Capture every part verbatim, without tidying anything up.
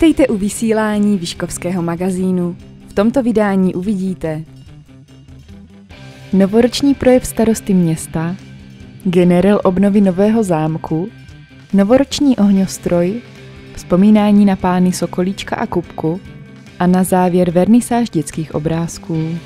Vítejte u vysílání Vyškovského magazínu. V tomto vydání uvidíte novoroční projev starosty města, generel obnovy nového zámku, novoroční ohňostroj, vzpomínání na pány Sokolíčka a Kupku a na závěr vernisáž dětských obrázků.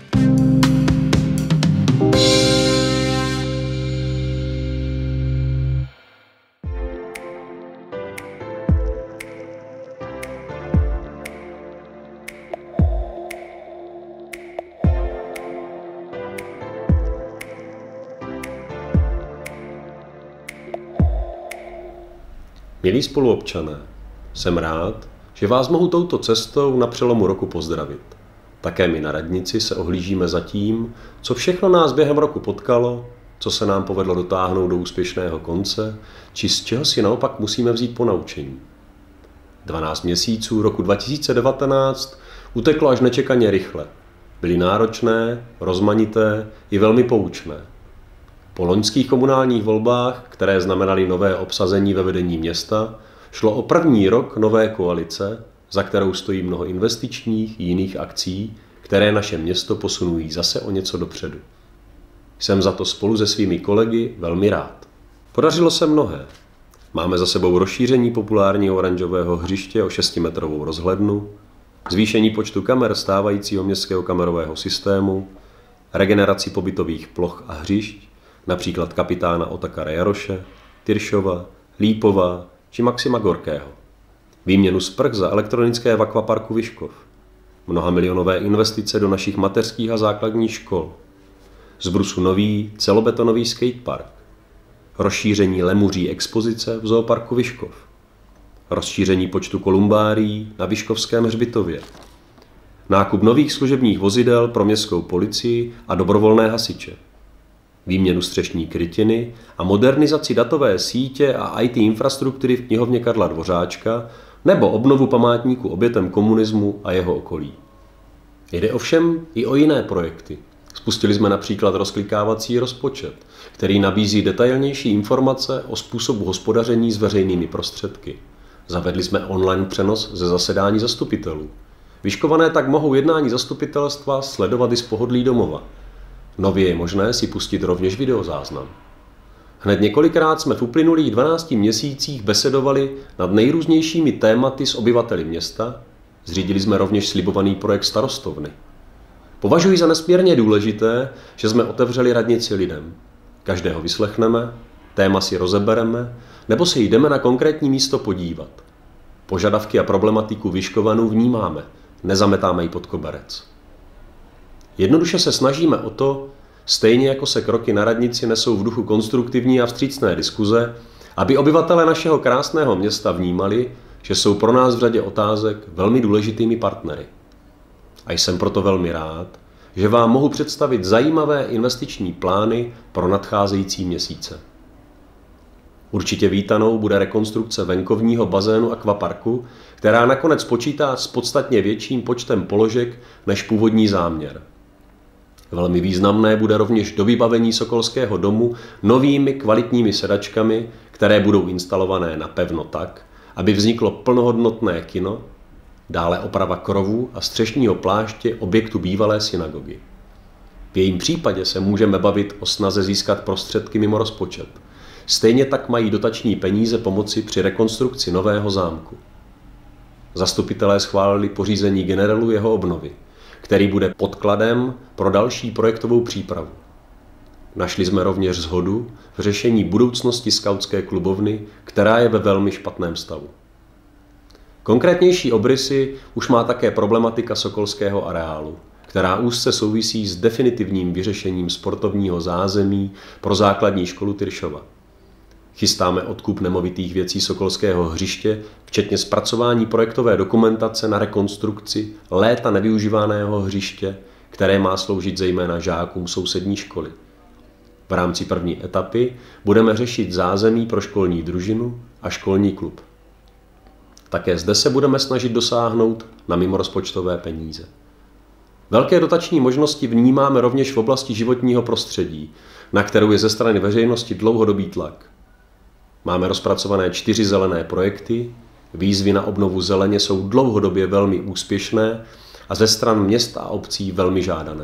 Milí spoluobčané, jsem rád, že vás mohu touto cestou na přelomu roku pozdravit. Také my na radnici se ohlížíme za tím, co všechno nás během roku potkalo, co se nám povedlo dotáhnout do úspěšného konce, či z čeho si naopak musíme vzít ponaučení. dvanáct měsíců roku dva tisíce devatenáct uteklo až nečekaně rychle. Byly náročné, rozmanité i velmi poučné. Po loňských komunálních volbách, které znamenaly nové obsazení ve vedení města, šlo o první rok nové koalice, za kterou stojí mnoho investičních i jiných akcí, které naše město posunují zase o něco dopředu. Jsem za to spolu se svými kolegy velmi rád. Podařilo se mnohé. Máme za sebou rozšíření populárního oranžového hřiště o šestimetrovou rozhlednu, zvýšení počtu kamer stávajícího městského kamerového systému, regeneraci pobytových ploch a hřišť, například kapitána Otakara Jaroše, Tyršova, Lípova či Maxima Gorkého. Výměnu sprch za elektronické v akvaparku Vyškov. Mnoha milionové investice do našich mateřských a základních škol. Z brusu nový celobetonový skatepark. Rozšíření lemuří expozice v zooparku Vyškov. Rozšíření počtu kolumbárií na Vyškovském hřbitově. Nákup nových služebních vozidel pro městskou policii a dobrovolné hasiče. Výměnu střešní krytiny a modernizaci datové sítě a í té infrastruktury v knihovně Karla Dvořáčka nebo obnovu památníku obětem komunismu a jeho okolí. Jde ovšem i o jiné projekty. Spustili jsme například rozklikávací rozpočet, který nabízí detailnější informace o způsobu hospodaření s veřejnými prostředky. Zavedli jsme online přenos ze zasedání zastupitelů. Vyškované tak mohou jednání zastupitelstva sledovat i z pohodlí domova. Nově je možné si pustit rovněž videozáznam. Hned několikrát jsme v uplynulých dvanácti měsících besedovali nad nejrůznějšími tématy s obyvateli města, zřídili jsme rovněž slibovaný projekt starostovny. Považuji za nesmírně důležité, že jsme otevřeli radnici lidem. Každého vyslechneme, téma si rozebereme, nebo se jdeme na konkrétní místo podívat. Požadavky a problematiku Vyškovanů vnímáme, nezametáme ji pod koberec. Jednoduše se snažíme o to, stejně jako se kroky na radnici nesou v duchu konstruktivní a vstřícné diskuze, aby obyvatelé našeho krásného města vnímali, že jsou pro nás v řadě otázek velmi důležitými partnery. A jsem proto velmi rád, že vám mohu představit zajímavé investiční plány pro nadcházející měsíce. Určitě vítanou bude rekonstrukce venkovního bazénu akvaparku, která nakonec počítá s podstatně větším počtem položek než původní záměr. Velmi významné bude rovněž dovybavení Sokolského domu novými kvalitními sedačkami, které budou instalované napevno tak, aby vzniklo plnohodnotné kino, dále oprava krovů a střešního pláště objektu bývalé synagogy. V jejím případě se můžeme bavit o snaze získat prostředky mimo rozpočet. Stejně tak mají dotační peníze pomoci při rekonstrukci nového zámku. Zastupitelé schválili pořízení generelu jeho obnovy, který bude podkladem pro další projektovou přípravu. Našli jsme rovněž shodu v řešení budoucnosti skautské klubovny, která je ve velmi špatném stavu. Konkrétnější obrysy už má také problematika sokolského areálu, která úzce souvisí s definitivním vyřešením sportovního zázemí pro základní školu Tyršova. Chystáme odkup nemovitých věcí Sokolského hřiště, včetně zpracování projektové dokumentace na rekonstrukci léta nevyužívaného hřiště, které má sloužit zejména žákům sousední školy. V rámci první etapy budeme řešit zázemí pro školní družinu a školní klub. Také zde se budeme snažit dosáhnout na mimorozpočtové peníze. Velké dotační možnosti vnímáme rovněž v oblasti životního prostředí, na kterou je ze strany veřejnosti dlouhodobý tlak. Máme rozpracované čtyři zelené projekty, Výzvy na obnovu zeleně jsou dlouhodobě velmi úspěšné a ze stran měst a obcí velmi žádané.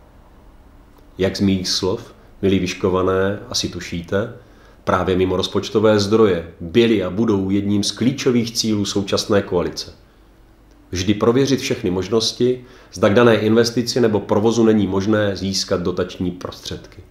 Jak z mých slov, milí vyškované, asi tušíte, právě mimo rozpočtové zdroje byly a budou jedním z klíčových cílů současné koalice. Vždy prověřit všechny možnosti, zda k dané investici nebo provozu není možné získat dotační prostředky.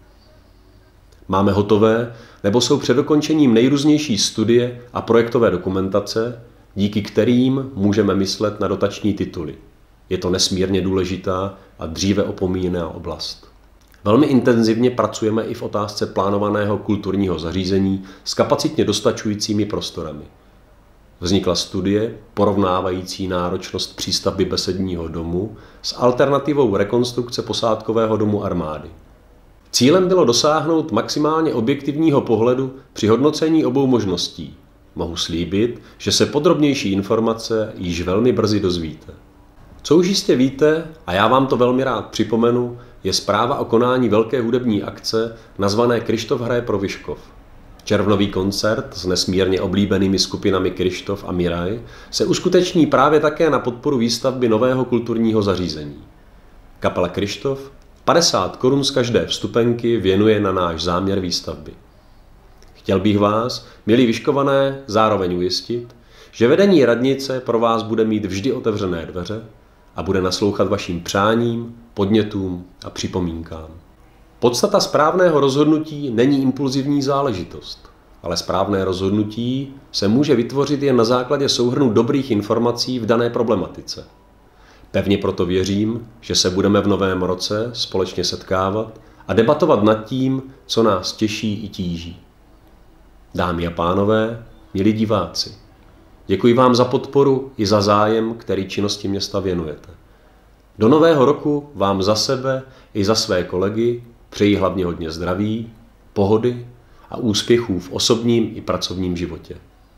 Máme hotové nebo jsou před dokončením nejrůznější studie a projektové dokumentace, díky kterým můžeme myslet na dotační tituly. Je to nesmírně důležitá a dříve opomíjená oblast. Velmi intenzivně pracujeme i v otázce plánovaného kulturního zařízení s kapacitně dostačujícími prostorami. Vznikla studie porovnávající náročnost přístavby besedního domu s alternativou rekonstrukce posádkového domu armády. Cílem bylo dosáhnout maximálně objektivního pohledu při hodnocení obou možností. Mohu slíbit, že se podrobnější informace již velmi brzy dozvíte. Co už jistě víte, a já vám to velmi rád připomenu, je zpráva o konání velké hudební akce nazvané Kryštof hraje pro Vyškov. Červnový koncert s nesmírně oblíbenými skupinami Kryštof a Miraj se uskuteční právě také na podporu výstavby nového kulturního zařízení. Kapela Kryštof padesát korun z každé vstupenky věnuje na náš záměr výstavby. Chtěl bych vás, milí vyškované, zároveň ujistit, že vedení radnice pro vás bude mít vždy otevřené dveře a bude naslouchat vašim přáním, podnětům a připomínkám. Podstata správného rozhodnutí není impulzivní záležitost, ale správné rozhodnutí se může vytvořit jen na základě souhrnu dobrých informací v dané problematice. Pevně proto věřím, že se budeme v novém roce společně setkávat a debatovat nad tím, co nás těší i tíží. Dámy a pánové, milí diváci, děkuji vám za podporu i za zájem, který činnosti města věnujete. Do nového roku vám za sebe i za své kolegy přeji hlavně hodně zdraví, pohody a úspěchů v osobním i pracovním životě.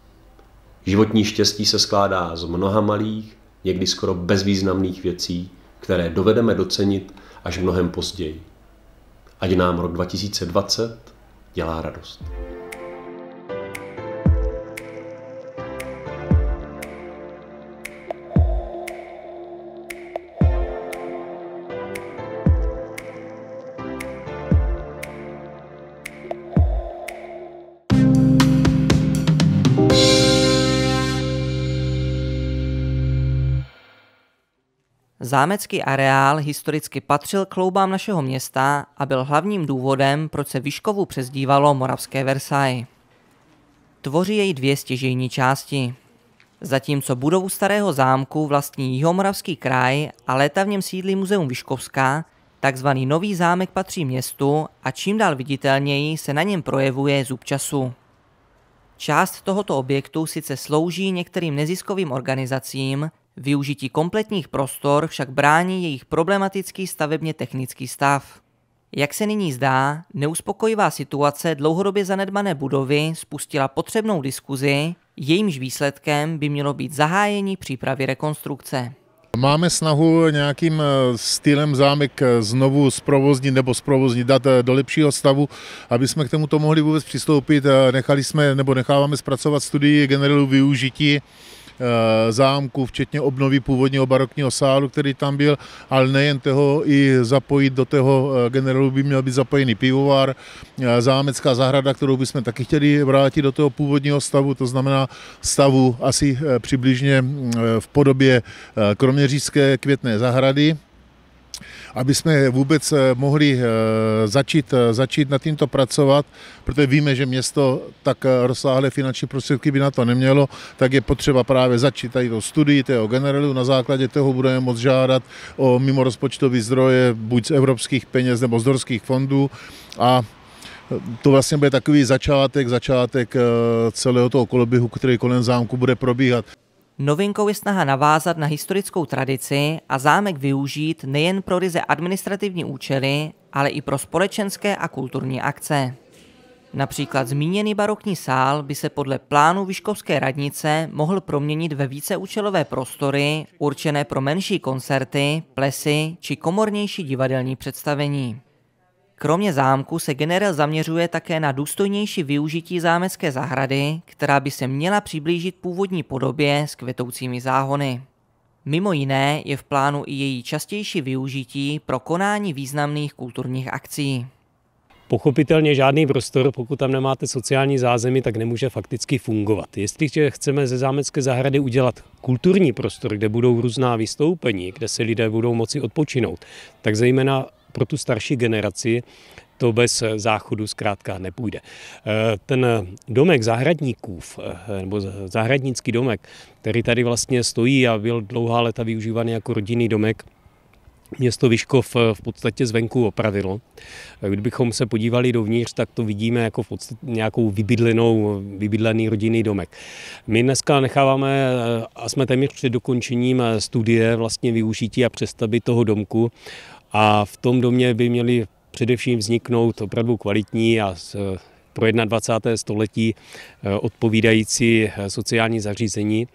Životní štěstí se skládá z mnoha malých, někdy skoro bezvýznamných věcí, které dovedeme docenit až mnohem později. Ať nám rok dva tisíce dvacet dělá radost. Zámecký areál historicky patřil k kloubám našeho města a byl hlavním důvodem, proč se Vyškovu přezdívalo Moravské Versailles. Tvoří jej dvě stěžejní části. Zatímco budovu starého zámku vlastní Jihomoravský kraj a léta v něm sídlí Muzeum Vyškovská, takzvaný nový zámek patří městu a čím dál viditelněji se na něm projevuje zub času. Část tohoto objektu sice slouží některým neziskovým organizacím, využití kompletních prostor však brání jejich problematický stavebně technický stav. Jak se nyní zdá, neuspokojivá situace dlouhodobě zanedbané budovy spustila potřebnou diskuzi, jejímž výsledkem by mělo být zahájení přípravy rekonstrukce. Máme snahu nějakým stylem zámek znovu zprovoznit nebo zprovoznit, dát do lepšího stavu, aby jsme k tomuto mohli vůbec přistoupit. Nechali jsme nebo necháváme zpracovat studii generálu využití zámku, včetně obnovy původního barokního sálu, který tam byl, ale nejen toho, i zapojit do toho generálu by měl být zapojený pivovar, zámecká zahrada, kterou bychom taky chtěli vrátit do toho původního stavu, to znamená stavu asi přibližně v podobě kroměřížské květné zahrady, aby jsme vůbec mohli začít, začít na tímto pracovat, protože víme, že město tak rozsáhlé finanční prostředky by na to nemělo, tak je potřeba právě začít tady do studii toho generálu, na základě toho budeme moct žádat o mimorozpočtové zdroje, buď z evropských peněz nebo z dorských fondů, a to vlastně bude takový začátek, začátek celého toho koloběhu, který kolem zámku bude probíhat. Novinkou je snaha navázat na historickou tradici a zámek využít nejen pro ryze administrativní účely, ale i pro společenské a kulturní akce. Například zmíněný barokní sál by se podle plánu Vyškovské radnice mohl proměnit ve víceúčelové prostory určené pro menší koncerty, plesy či komornější divadelní představení. Kromě zámku se generál zaměřuje také na důstojnější využití zámecké zahrady, která by se měla přiblížit původní podobě s kvetoucími záhony. Mimo jiné je v plánu i její častější využití pro konání významných kulturních akcí. Pochopitelně žádný prostor, pokud tam nemáte sociální zázemí, tak nemůže fakticky fungovat. Jestliže chceme ze zámecké zahrady udělat kulturní prostor, kde budou různá vystoupení, kde se lidé budou moci odpočinout, tak zejména pro tu starší generaci to bez záchodu zkrátka nepůjde. Ten domek zahradníků, nebo zahradnický domek, který tady vlastně stojí a byl dlouhá léta využívaný jako rodinný domek, město Vyškov v podstatě zvenku opravilo. Kdybychom se podívali dovnitř, tak to vidíme jako v podstatě nějakou vybydlenou, vybydlený rodinný domek. My dneska necháváme a jsme téměř před dokončením studie vlastně využití a přestavby toho domku a v tom domě by měly především vzniknout opravdu kvalitní a pro dvacátého prvního století odpovídající sociální zařízení.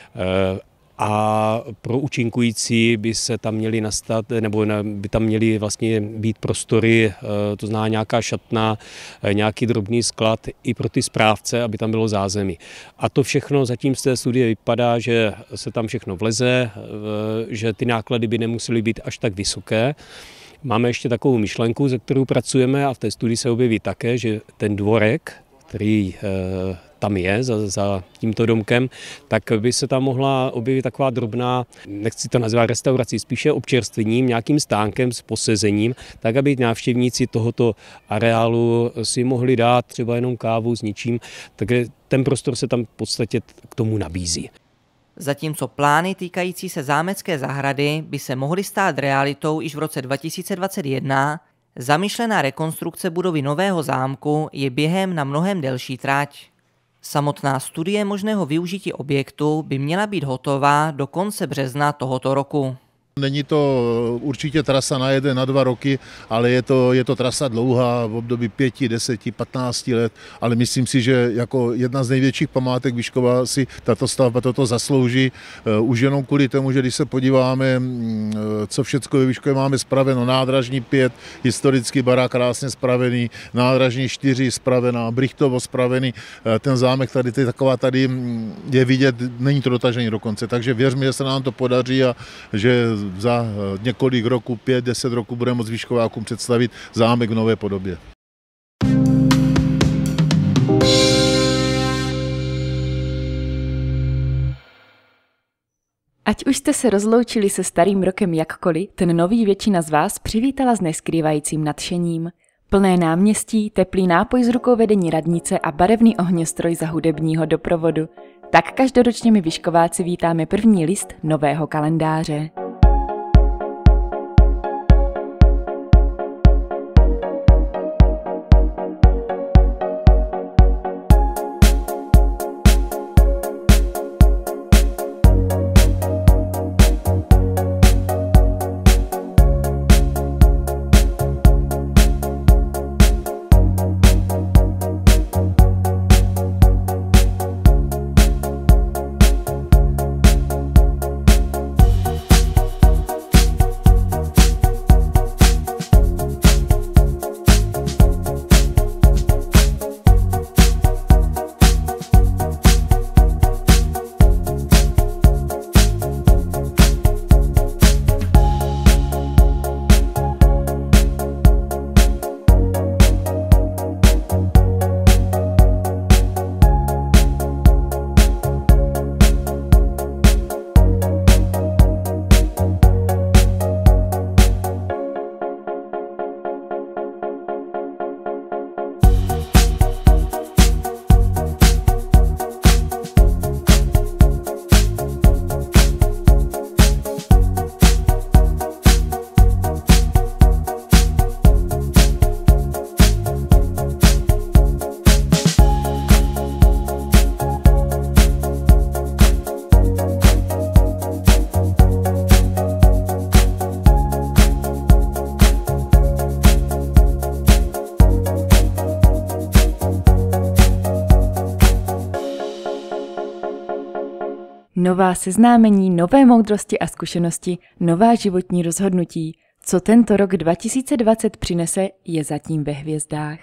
A pro účinkující by se tam měly nastat, nebo by tam měly vlastně být prostory, to znamená nějaká šatna, nějaký drobný sklad i pro ty správce, aby tam bylo zázemí. A to všechno zatím z té studie vypadá, že se tam všechno vleze, že ty náklady by nemusely být až tak vysoké. Máme ještě takovou myšlenku, se kterou pracujeme a v té studii se objeví také, že ten dvorek, který tam je za, za tímto domkem, tak by se tam mohla objevit taková drobná, nechci to nazvat restaurací, spíše občerstvením, nějakým stánkem s posezením, tak aby návštěvníci tohoto areálu si mohli dát třeba jenom kávu s ničím, takže ten prostor se tam v podstatě k tomu nabízí. Zatímco plány týkající se zámecké zahrady by se mohly stát realitou již v roce dva tisíce dvacet jedna, zamýšlená rekonstrukce budovy nového zámku je během na mnohem delší trať. Samotná studie možného využití objektu by měla být hotová do konce března tohoto roku. Není to určitě trasa na jeden, na dva roky, ale je to, je to trasa dlouhá v období pěti, deseti, patnácti let, ale myslím si, že jako jedna z největších památek Vyškova si tato stavba toto zaslouží. Už jenom kvůli tomu, že když se podíváme, co všechno ve Vyškově máme spraveno, nádražní pět, historický barák krásně spravený, nádražní čtyři spravená, Brychtovo spravený, ten zámek tady, tady taková tady je vidět, není to dotažený dokonce, takže věřme, že se nám to podaří a že za několik roků, pět, deset roků budeme moct Vyškovákům představit zámek v nové podobě. Ať už jste se rozloučili se starým rokem jakkoliv, ten nový většina z vás přivítala s neskrývajícím nadšením. Plné náměstí, teplý nápoj z rukou vedení radnice a barevný ohňostroj za hudebního doprovodu. Tak každoročně my Vyškováci vítáme první list nového kalendáře. Nová seznámení, nové moudrosti a zkušenosti, nová životní rozhodnutí. Co tento rok dva tisíce dvacet přinese, je zatím ve hvězdách.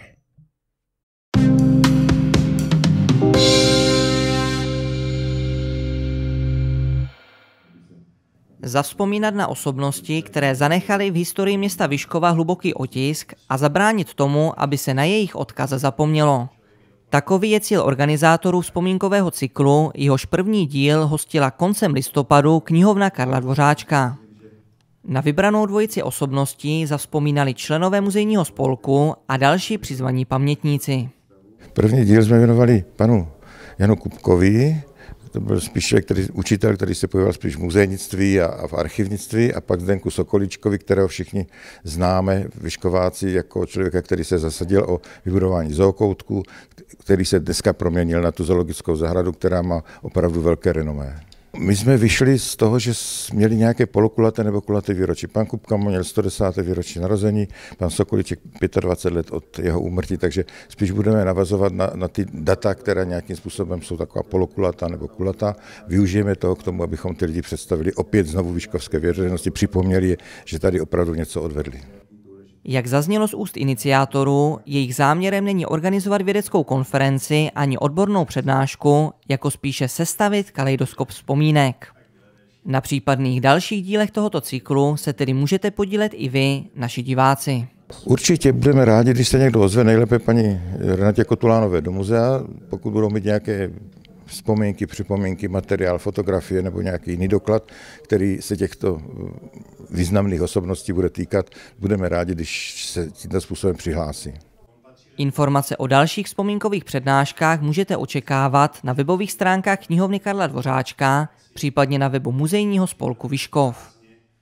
Zavzpomínat na osobnosti, které zanechaly v historii města Vyškova hluboký otisk a zabránit tomu, aby se na jejich odkaz zapomnělo. Takový je cíl organizátorů vzpomínkového cyklu, jehož první díl hostila koncem listopadu knihovna Karla Dvořáčka. Na vybranou dvojici osobností zavzpomínali členové muzejního spolku a další přizvaní pamětníci. První díl jsme věnovali panu Janu Kupkovi. To byl spíš který, učitel, který se pojíval spíš v muzejnictví a, a v archivnictví, a pak Zdenku Sokoličkovi, kterého všichni známe, Vyškováci, jako člověka, který se zasadil o vybudování zookoutku, který se dneska proměnil na tu zoologickou zahradu, která má opravdu velké renomé. My jsme vyšli z toho, že měli nějaké polokulaté nebo kulaté výročí. Pan Kupka měl sto desáté výročí narození, pan Sokoliček dvacet pět let od jeho úmrtí, takže spíš budeme navazovat na, na ty data, která nějakým způsobem jsou taková polokulatá nebo kulatá. Využijeme toho k tomu, abychom ty lidi představili opět znovu vyškovské veřejnosti, připomněli je, že tady opravdu něco odvedli. Jak zaznělo z úst iniciátorů, jejich záměrem není organizovat vědeckou konferenci ani odbornou přednášku, jako spíše sestavit kaleidoskop vzpomínek. Na případných dalších dílech tohoto cyklu se tedy můžete podílet i vy, naši diváci. Určitě budeme rádi, když se někdo ozve, nejlépe paní Renatě Kotulánové do muzea, pokud budou mít nějaké vzpomínky, připomínky, materiál, fotografie nebo nějaký jiný doklad, který se těchto významných osobností bude týkat. Budeme rádi, když se tímto způsobem přihlásí. Informace o dalších vzpomínkových přednáškách můžete očekávat na webových stránkách knihovny Karla Dvořáčka, případně na webu muzejního spolku Vyškov.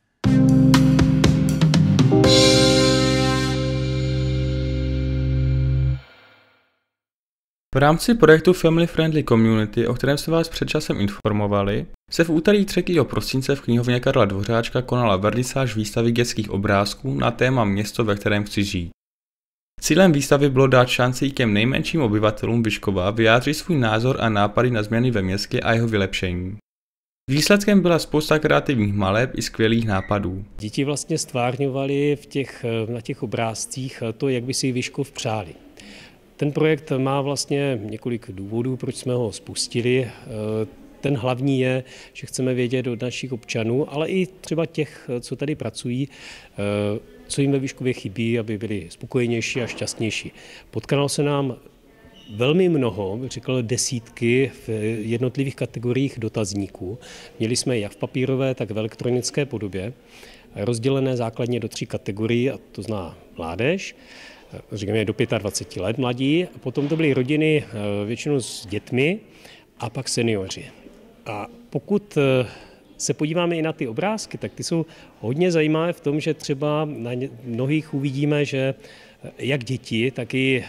V rámci projektu Family Friendly Community, o kterém jsme vás před časem informovali, se v úterý třetího prosince v knihovně Karla Dvořáčka konala vernisáž výstavy dětských obrázků na téma Město, ve kterém chci žít. Cílem výstavy bylo dát šanci i těm nejmenším obyvatelům Vyškova vyjádřit svůj názor a nápady na změny ve městě a jeho vylepšení. Výsledkem byla spousta kreativních maleb i skvělých nápadů. Děti vlastně stvárňovaly v těch, na těch obrázcích to, jak by si Vyškov přáli. Ten projekt má vlastně několik důvodů, proč jsme ho spustili. Ten hlavní je, že chceme vědět od našich občanů, ale i třeba těch, co tady pracují, co jim ve Vyškově chybí, aby byli spokojenější a šťastnější. Potkalo se nám velmi mnoho, bych řekl desítky v jednotlivých kategoriích dotazníků. Měli jsme jak v papírové, tak v elektronické podobě, rozdělené základně do tří kategorií, a to zná mládež, říkáme do dvacet pět let mladí, a potom to byly rodiny většinou s dětmi a pak seniori. A pokud se podíváme i na ty obrázky, tak ty jsou hodně zajímavé v tom, že třeba na mnohých uvidíme, že jak děti, tak i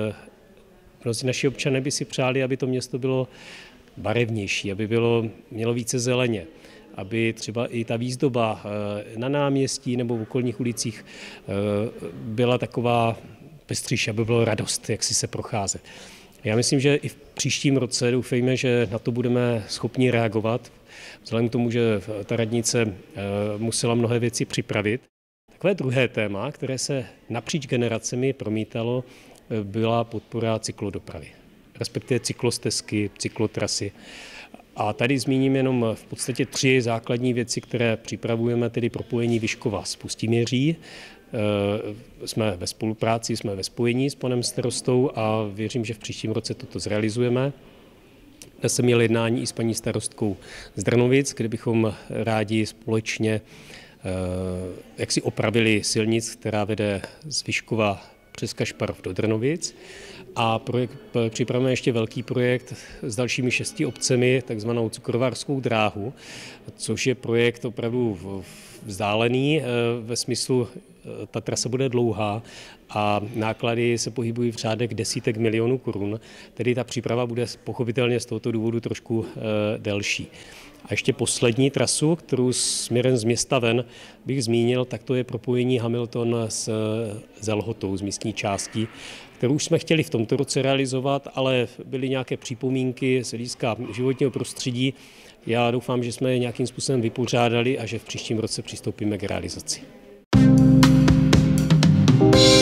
mnozí naši občané by si přáli, aby to město bylo barevnější, aby bylo, mělo více zeleně, aby třeba i ta výzdoba na náměstí nebo v okolních ulicích byla taková pestřejší, aby bylo radost, jak si se procházet. Já myslím, že i v příštím roce doufejme, že na to budeme schopni reagovat, vzhledem k tomu, že ta radnice musela mnohé věci připravit. Takové druhé téma, které se napříč generacemi promítalo, byla podpora cyklodopravy, respektive cyklostezky, cyklotrasy. A tady zmíním jenom v podstatě tři základní věci, které připravujeme, tedy propojení Vyškova s Pustiměří. Jsme ve spolupráci, jsme ve spojení s panem starostou a věřím, že v příštím roce toto zrealizujeme. Dnes jsem měl jednání i s paní starostkou z Drnovic, kde bychom rádi společně jak si opravili silnic, která vede z Vyškova přes Kašparov do Drnovic. A projekt, připravujeme ještě velký projekt s dalšími šesti obcemi, takzvanou cukrovarskou dráhu, což je projekt opravdu vzdálený ve smyslu, ta trasa bude dlouhá a náklady se pohybují v řádech desítek milionů korun, tedy ta příprava bude pochopitelně z tohoto důvodu trošku delší. A ještě poslední trasu, kterou směrem z města ven bych zmínil, tak to je propojení Hamilton s Zelhotou, z místní částí, kterou už jsme chtěli v tomto roce realizovat, ale byly nějaké připomínky z hlediska životního prostředí. Já doufám, že jsme je nějakým způsobem vypořádali a že v příštím roce přistoupíme k realizaci. you.